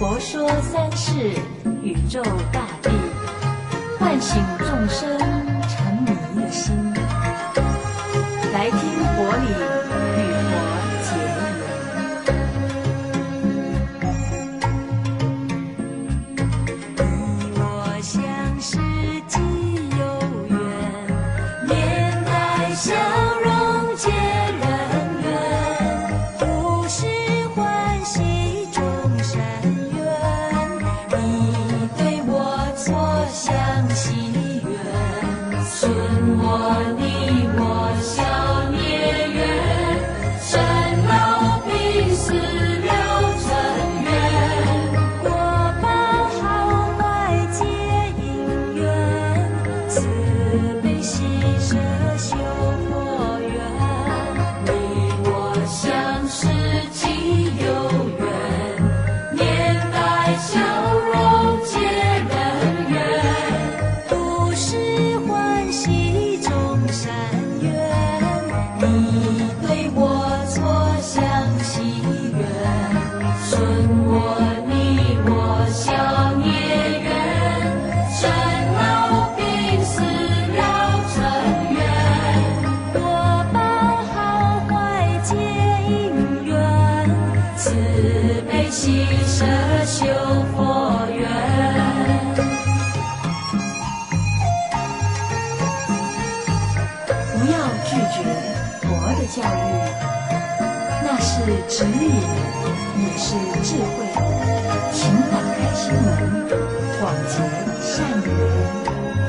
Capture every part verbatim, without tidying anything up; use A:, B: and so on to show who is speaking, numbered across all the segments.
A: 佛说三世宇宙大地，唤醒众生沉迷的心。来听佛理，与佛结
B: 你我相识即有缘，面带笑容结人缘，不是欢喜种善缘。你对我所向喜缘，顺我逆我消孽缘，生老病死了尘缘，果报好坏皆因缘，慈悲喜舍修佛缘。你我相识即有缘，面带笑容结人缘，不是欢喜种善缘。你对我所向喜缘，顺我逆我消孽缘，生老病死了尘缘，果报好坏皆因缘，慈悲喜舍修佛缘。
A: 不要拒绝佛的教育，那是指引，也是智慧。请打开心门，广结善缘。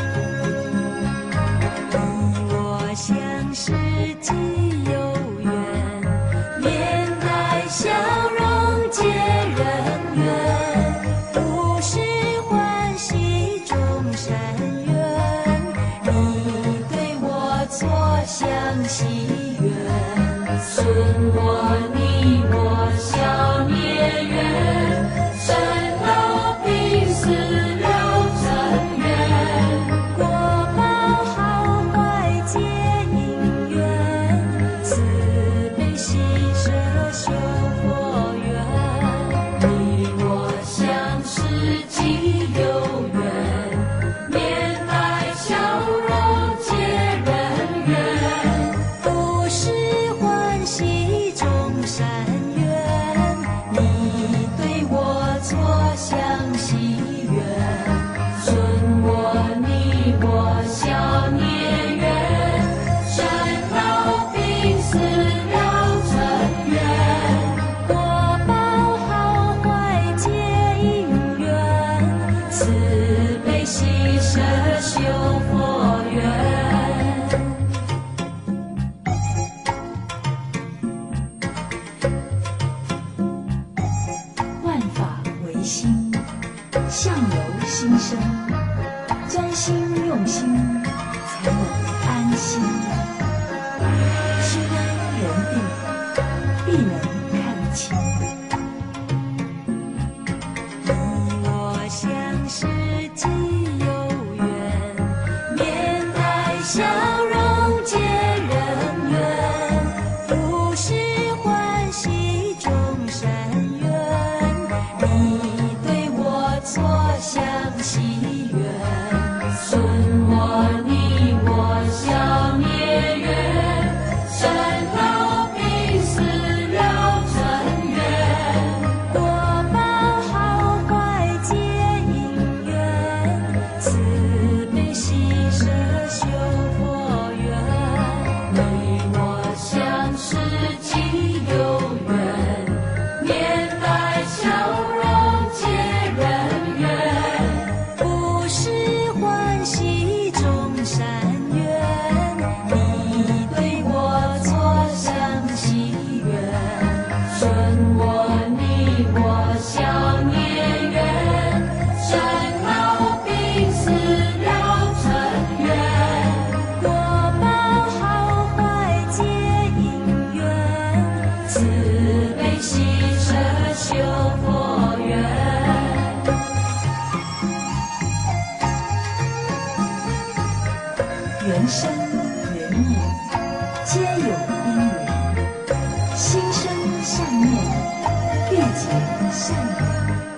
B: 你我相识即有缘，面带笑容结人缘，不是欢喜种善缘。你对我所向喜缘，顺我逆我消孽缘，生老病死了尘缘，果报好坏皆因缘，慈悲喜舍修佛缘。你我相识即有缘，面带笑容结人缘，不是欢喜种善缘。你对我所向喜缘，顺我逆我消孽缘，生老病死了尘缘，果报好坏皆因缘，慈悲喜舍修佛缘。
A: 万法唯心，相由心生，专心用心，才能安心。心安人定，必能看清。
B: 你我相识即有缘，面带笑容结人缘，不是欢喜种善缘。你对我所向喜缘，顺我逆我消孽缘，生老病死了尘缘，果报好坏皆因缘，慈悲喜舍修佛缘。你我相识即有缘，面带笑容结人缘，不是欢喜种善缘。你对我所向喜缘，顺我逆我消孽缘，生老病死了尘缘，果报好坏皆因缘，慈悲喜舍修佛缘。
A: 缘生缘灭，皆有因缘。心生善念，必结善缘。